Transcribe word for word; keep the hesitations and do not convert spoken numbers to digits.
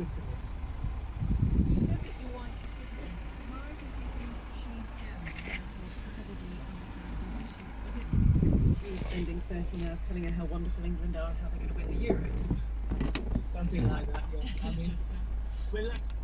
good for this. You said that your wife is different. Why do you think she's German? Probably understand why she was spending thirteen hours telling her how wonderful England are and how they're going to win the Euros. Something like that, yeah. I mean, we're lucky.